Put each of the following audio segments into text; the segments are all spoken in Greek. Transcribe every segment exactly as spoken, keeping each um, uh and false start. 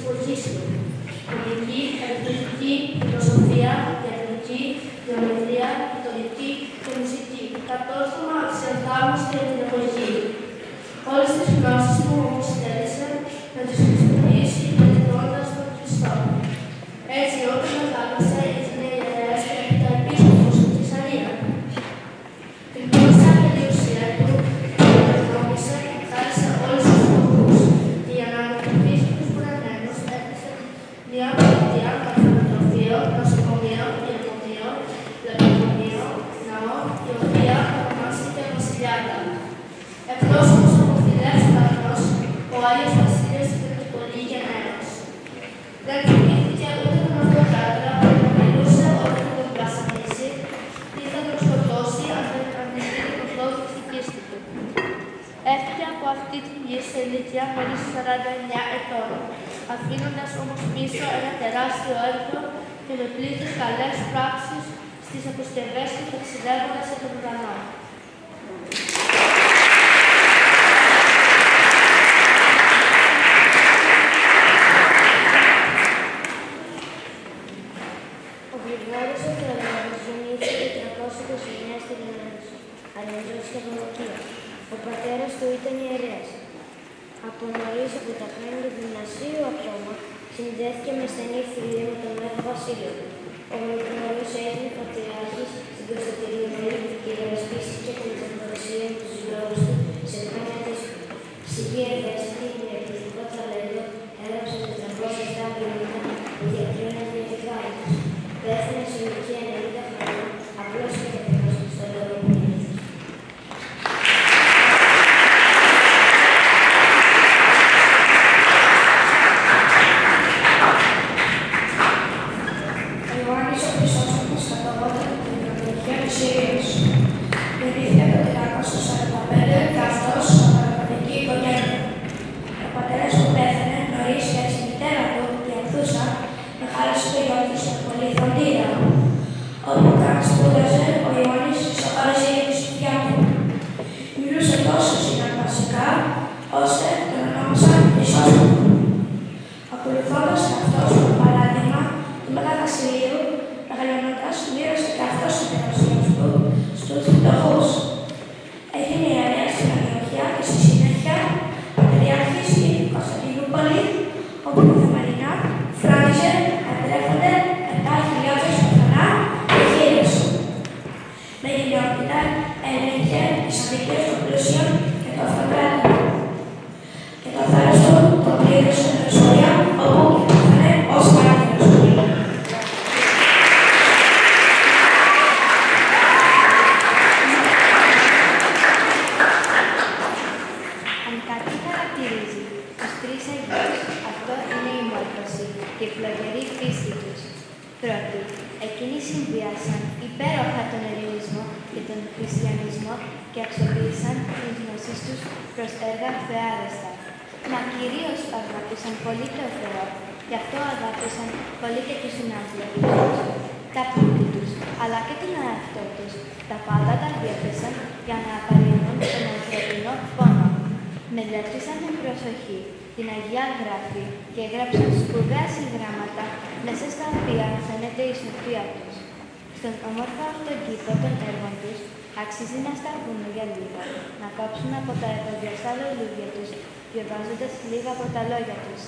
εποχής του. Λογική, αριθμητική, φιλοσοφία, ιατρική, γεωμετρία, ρητορική και μουσική. Κατόρθωμα αξιοθαύμαστα για την εποχή. Όλες τις γνώσεις που όμως θέλησε να τις χρησιμοποιήσει μετρώντας τον Χριστό. Έτσι, όταν μεγάλωσε, έγινε ιερέας και έπειτα επίσκοπος στη Θεσσαλία. Την γνώρισα και την ουσία του, την αναγνώρισε, χάρισε όλους τους φτωχούς και για να ανακουφίσει τους κουρεμένους έκτισε μια πολιτεία, καθολοτροφείο, νοσοκομείο, ιερομονείο, λεπτοκομείο, ναό, η οποία ονομάστηκε Βασιλιάτα. Εκπρόσωπος από φυλές Παθρός, ο Άγιος Βασίλειος ήταν πολύ γενναίος. Δεν θυμήθηκε ούτε τον αυτοκράτορα που τον μιλούσε όταν θα τον βασανίσει ή θα τον σκοτώσει αν δεν γίνει το φλόγο της πίστη του. Έφυγε από αυτή τη γη σε ηλικία μόλις σαράντα εννέα ετών, αφήνοντας όμως πίσω ένα τεράστιο έργο και με πλήθος καλές πράξεις στις αποσκευές του ταξιδεύοντας από τον ουρανό. Ο Γρηγόρης ο Θεοδόρος γεννήθηκε το τριακόσια είκοσι εννέα στη Λεμεσό, Αρμενζός και Δωμοκία. Ο πατέρας του ήταν ιερέας. Από νωρίς αποταγμένη του γυμνασίου ακόμα, συνδέθηκε με στενή φιλία με τον Άγιο Βασίλειο. Ο Γρηγόρης έγινε πατριάρχης στην Κωνσταντινούπολη και υπερασπίστηκε την τεχνογνωσία και τους λόγους του σε χρόνια της ψυχή ευαίσθητη με εκπληκτικό ταλέντο, έγραψε τετρακόσια επτά βιβλία που διακρίναν για τη χάρη τους. Πέθανε σε ηλικία ενενήντα χρονών, απλώς και ταπεινός στον λόγο του Μήνυθος. Ο Ιωάννης ο Χρυσόστομος καταγόταν από την Ανατολική της Συρίας. Γεννήθηκε το τετρακόσια σαράντα πέντε και αυτός από αραβική οικογένεια. Ο πατέρας του πέθανε νωρίς και η μητέρα του, η Ανθούσα, μεγάλωσε το γιο της με πολλή φροντίδα. Όπου καν σπούδαζε, ο Ιωάννης σοβάρεσε για τη σοφιά του. Μιλούσε τόσο συναρπαστικά, ώστε τον ονόμασαν Χρυσόστομο. Ακολουθώντας αυτός το παράδειγμα του Μέγα Βασιλείου, μεγαλώνοντας, μοίρασε και αυτός την περιουσία του στους φτωχούς. Έγινε ιερέας στην Αντιοχία και στη συνέχεια πατριάρχης στην Κωνσταντινούπολη, όπου καθημερινά φρόντιζε να τρέφονται επτά χιλιάδες ορφανά και γύρες. Με γενναιότητα έλεγχε τις αδικίες των πλούσιων και των αυτοκράτων. Και το θάρρος του το πλήρωσε με ιστορία, όπου πέθανε ως μάρτυρος. Αν κάτι χαρακτηρίζει τους τρεις Αγίους, αυτό είναι η μόρφωση και η φλογερή πίστη τους. Πρώτοι, εκείνοι συνδυάσαν υπέροχα τον ελληνισμό και τον χριστιανισμό και αξιοποίησαν την γνώση τους προς έργα θεάρεστα. Μα κυρίως αγάπησαν πολύ τον Θεό, γι' αυτό αγάπησαν πολύ και τους συνάνθρωπους τους, τα πλούτη τους, αλλά και τον εαυτό τους. Τα πάντα τα διέθεσαν για να απαλληλούν τον ανθρωπινό πόνο. Μελέτησαν με προσοχή την Αγία Γράφη και έγραψαν σπουδαία συγγράμματα μέσα στα οποία φαίνεται η σοφία τους. Στον όμορφο αυτόν κήπο των έργων τους αξίζει να σταθούν για λίγο, να κόψουν από τα ευωδιαστά λουλούδια τους, διαβάζοντας λίγα από τα λόγια τους.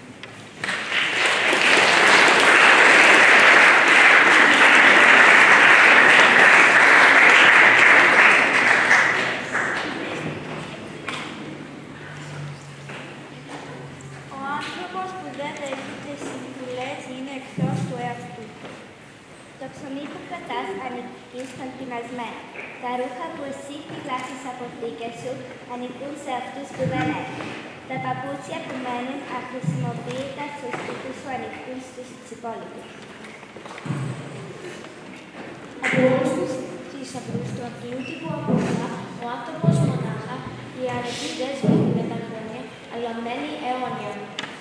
Ο άνθρωπος που δεν δέχεται συμβουλές είναι εκτός του εαυτού. Το ψωμί που κρατάς ανήκει στον πεινασμένο. Τα ρούχα που εσύ φυλάσσεις από θήκες σου ανήκουν σε αυτούς που δεν έχουν. Τα παπούτσια που μένουν αχρησιμοποιητά στο σπίτι σου ανήκουν στους υπόλοιπους. Από όλους τους θησαυρούς του Αγίου Τύπου Απόλλωνα, ο άνθρωπος μονάχα, η αρετή δεν σβήνει με τα χρόνια, αλλά μένει αιώνια.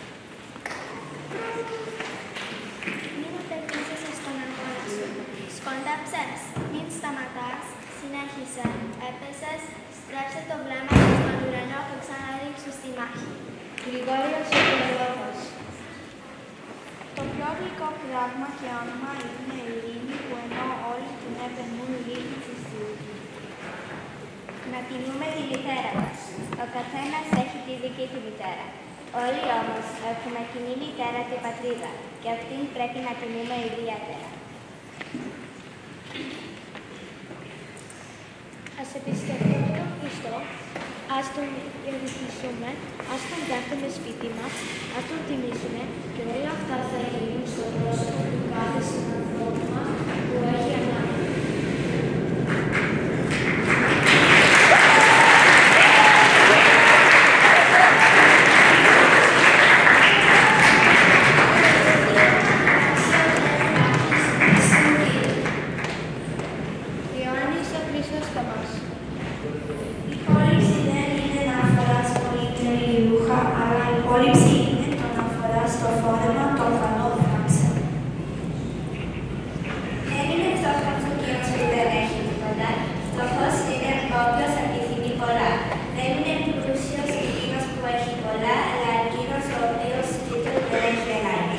Μην απελπίζεσαι στον αγώνα σου. Σκόνταψες, μην σταματάς, συνέχισε. Έπεσες, στρέψε το βλέμμα σου στον ουρανό και ξαναρίξου στη μάχη. Γρηγόριος ο Θεοδόρος. γλυκό πράγμα και όνομα είναι Ειρήνη, που ενώ όλοι την επενούν λίγη της Θεούγη. Να τιμούμε τη μητέρα μας. Ο καθένας έχει τη δική του μητέρα. Όλοι όμως έχουμε κοινή μητέρα και πατρίδα και αυτήν πρέπει να τιμούμε ιδιαίτερα. Ας εμπιστευτούμε τον Χριστό, ας τον ερωτήσουμε, ας τον δέχτουμε σπίτι μας, ας τον τιμήσουμε και όλα αυτά θα γίνουν στο πρόσωπο του κάθε συνανθρώπου μας που έχει ανάγκη. Η κόλληψη δεν είναι να φοράς πολύτιμη ρούχα, αλλά η κόλληψη είναι το να φοράς το φόρεμα των καλών πράξεων. Δεν είναι φτώχος εκείνος που δεν έχει τίποτα, φτωχός είναι όποιος επιθυμεί πολλά. Δεν είναι πλούσιος εκείνος που έχει πολλά, αλλά εκείνος ο οποίος τούτο δεν έχει ανάγκη.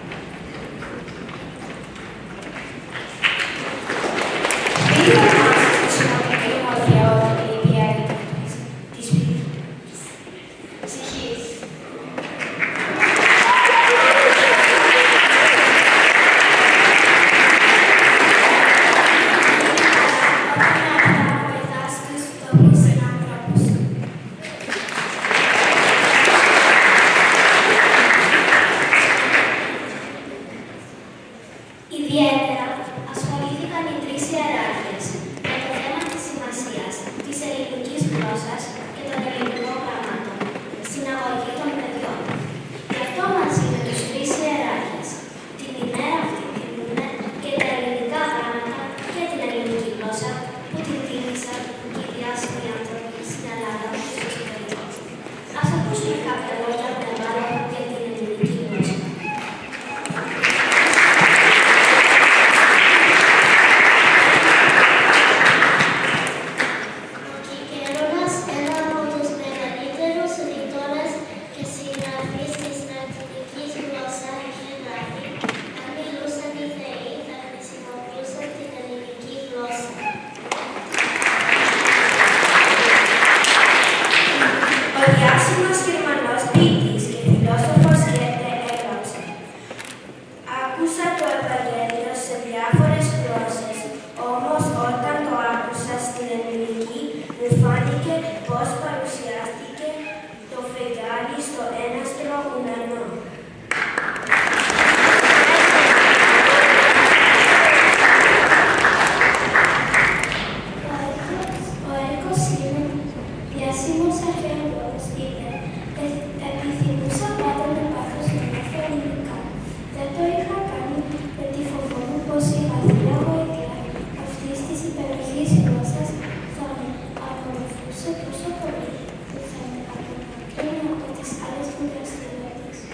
Ιδιαίτερα ασχολήθηκαν οι τρεις ιεράρχες με το θέμα της σημασίας της ελληνικής γλώσσας και των ελληνικών γραμμάτων στην αγωγή των παιδιών. Γι' αυτό μαζί με τους τρεις ιεράρχες την ημέρα αυτή τιμούμε και τα ελληνικά γράμματα και την ελληνική γλώσσα που την τίμησαν και οι διάσημοι άνθρωποι στην Ελλάδα και στο εξωτερικό. Ας ακούσουμε κάποια λόγια μεγάλων για την ελληνική γλώσσα. Ο διάσημος Γερμανός ποιητής και φιλόσοφος Γκέτε έγραψε «Άκουσα το Ευαγγέλιο σε διάφορες γλώσσες, όμως όταν το άκουσα στην ελληνική, μου φάνηκε πως παρουσιάστηκε το φεγγάρι στο έναστρο ουρανό». Ο Έρκος είναι διάσημος αρχαιολόγος, είπε «Επιθυμούσα πάντα με πάθος να μάθω ελληνικά. Δεν το είχα κάνει γιατί φοβόμουν πως η βαθιά γοητεία αυτής της υπεροχής γλώσσας θα με ακολουθούσε τόσο πολύ που θα με απομακρύνει από τις άλλες μου δραστηριότητες».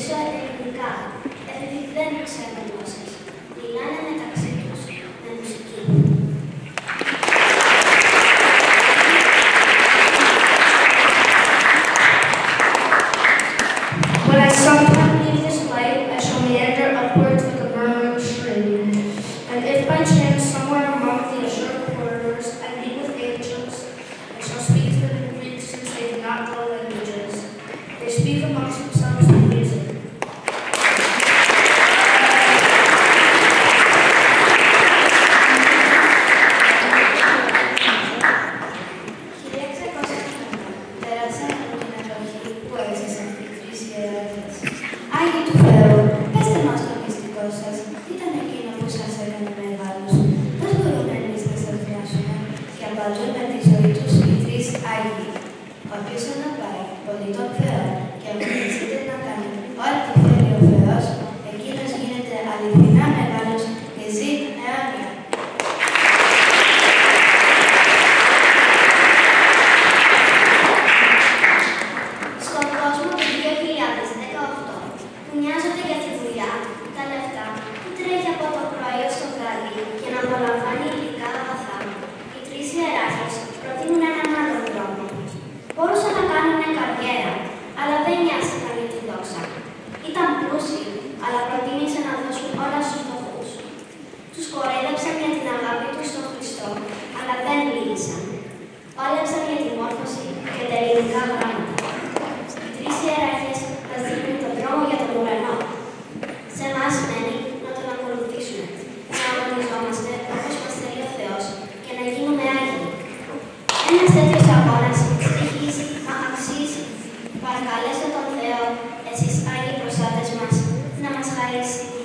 μιλήσω ελληνικά, επειδή δεν ξέρουν γλώσσες. Μιλάνε μεταξύ τους με μουσική. When I sometime leave this light, I shall meander upwards like a murmuring stream. And if by chance somewhere among the azure corridors I meet with angels, I shall speak to them in Greek since they do not know languages. They speak amongst themselves in music. Άγιοι του Θεού, πέστε μας το μυστικό σας. Τι ήταν εκείνο που σας έκανε μεγάλους? Πώς μπορούμε εμείς να σας βιάσουμε? Και απαντούν με τη ζωή τους οι τρεις Άγιοι. Όποιος αναπάει πολύ τον Θεό και αποφασίζεται να κάνει ό,τι θέλει ο Θεός, εκείνος γίνεται αληθινά μεγάλος και ζει αιώνια. Στον κόσμο του δύο χιλιάδες δεκαοκτώ, που νοιάζονται για τη δουλειά, τα λεφτά, που τρέχει από το πρωί ως το βράδυ και να απολαμβάνει υλικά αγαθά, οι τρεις ιεράρχες προτείνουν έναν άλλον δρόμο. Μπορούσαν να κάνουν καριέρα, αλλά δεν νοιάστηκαν για τη δόξα. Ήταν πλούσιοι, αλλά προτίμησαν να δώσουν όλα στους φτωχούς. Τους κορέδεψαν για την αγάπη τους στον Χριστό, αλλά δεν λύγησαν. Πάλεψαν για τη μόρφωση και τα ελληνικά γράμματα. Οι τρεις ιεράρχες μας δείχνουν τον δρόμο για τον ουρανό. Σε εμάς μένει να τον ακολουθήσουμε, να αγωνιζόμαστε όπως μας θέλει ο Θεός και να γίνουμε άγιοι. Ένας τέτοιος αγώνας στοιχίζει, μα αξίζει. Παρακαλέστε τον Θεό, εσείς Άγιοι προστάτες μας, να μας χαρίσει